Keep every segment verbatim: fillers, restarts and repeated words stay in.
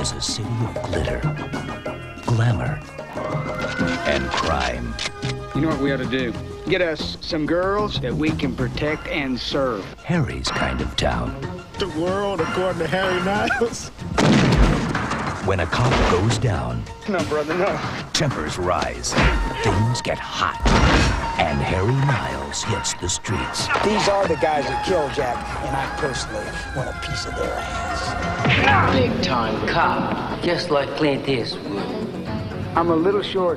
is a city of glitter, glamour, and crime. You know what we ought to do? Get us some girls that we can protect and serve. Harry's kind of town. The world according to Harry Niles. When a cop goes down, No, brother, no. tempers rise, things get hot, and Harry Niles hits the streets. These are the guys that killed Jack, and I personally want a piece of their ass. Big time cop, just like Clint Eastwood. I'm a little short.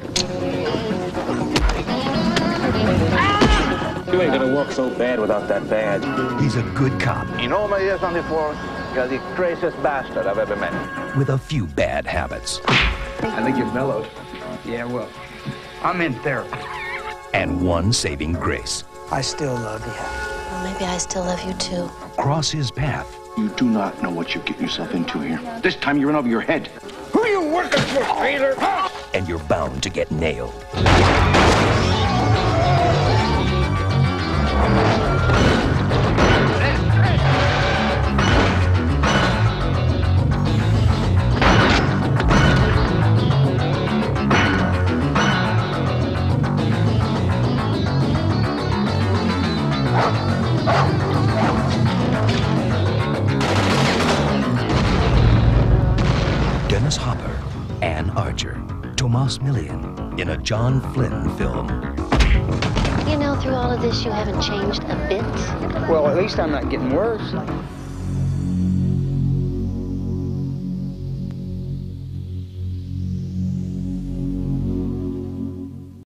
You ain't gonna walk so bad without that badge. He's a good cop In all my years on the force, you're the craziest bastard I've ever met. with a few bad habits I think you've mellowed. Yeah, well, I'm in therapy. and one saving grace. I still love you. Well, maybe I still love you too. Cross his path, You do not know what you get yourself into here. This time you're in over your head. Who are you working for, Peter? and you're bound to get nailed. Dennis Hopper, Ann Archer, Tomas Millian in a John Flynn film. You know, through all of this, you haven't changed a bit. Well, at least I'm not getting worse.